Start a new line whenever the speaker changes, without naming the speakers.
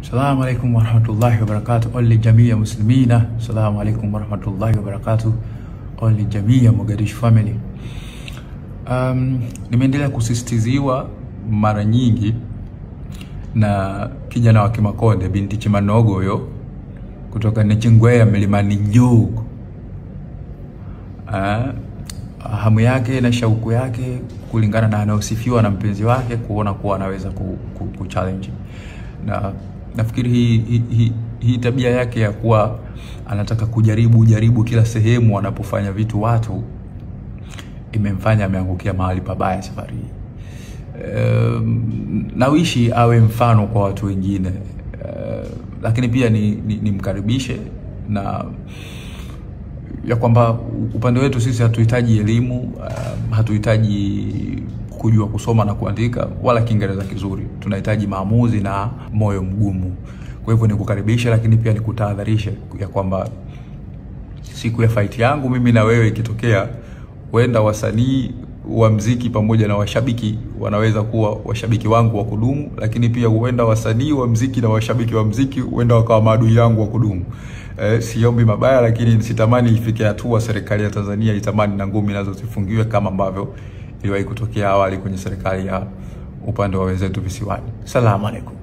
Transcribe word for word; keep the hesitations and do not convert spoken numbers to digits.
Assalamu alaikum warahmatullahi wabarakatuh. Oli jamii ya muslimina. Assalamu alaikum warahmatullahi wabarakatuh. Oli jamii ya Mogadishu family. Um, nimeendelea kusisitiziwa mara nyingi na kijana wa Kimakonde binti Chimanogo yo kutoka Nechingwea milimani Njugu. Ah, hamu yake na shauku yake kulingana na anaosifiwa na mpenzi wake kuona kuwa anaweza ku, ku, ku challenge. Na nafikiri hii hi, hi, hi tabia yake ya kuwa anataka kujaribu jaribu kila sehemu anapofanya vitu watu imemfanya ameangukia mahali pabaya safari hii. Um, nawishi awe mfano kwa watu wengine. Uh, lakini pia ni, ni, ni mkaribishe na ya kwamba upande wetu sisi hatuhitaji elimu, um, hatuhitaji kujua kusoma na kuandika wala Kiingereza kizuri. Tunahitaji maamuzi na moyo mgumu. Kwa hivyo nikukaribisha, lakini pia nikutahadharisha ya kwamba siku ya fight yangu mimi na wewe ikitokea, huenda wasanii wa muziki pamoja na washabiki wanaweza kuwa washabiki wangu wa kudumu, lakini pia huenda wasanii wa muziki na washabiki wa muziki huenda wakawa maadui yangu wa kudumu. Eh, siombi mabaya, lakini sitamani ifike hatua serikali ya Tanzania itamani na ngumi nazo zifungiwe kama ambavyo iliwahi kutokea awali kwenye serikali ya upande wa wenzetu visiwani. Salamu alaikum.